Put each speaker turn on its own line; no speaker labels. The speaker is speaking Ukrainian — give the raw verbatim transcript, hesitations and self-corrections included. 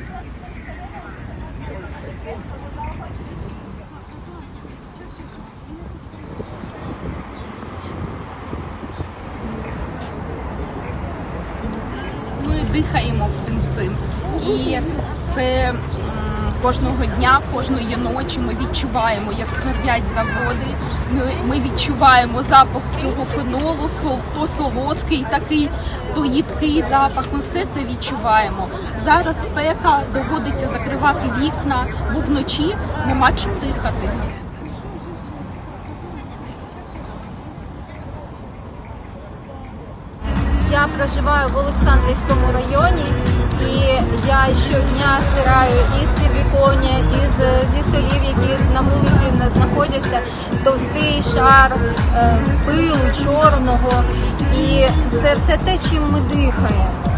Ми дихаємо всім цим. І це кожного дня, кожної ночі ми відчуваємо, як смердять заводи, ми, ми відчуваємо запах цього фенолу, то солодкий такий, то їдкий запах, ми все це відчуваємо. Зараз спека, доводиться закривати вікна, бо вночі нема чим дихати.
Я проживаю в Олександрівському районі, і я щодня стираю із підвіконня, із зі столів, які на вулиці знаходяться, товстий шар е, пилу чорного. І це все те, чим ми дихаємо.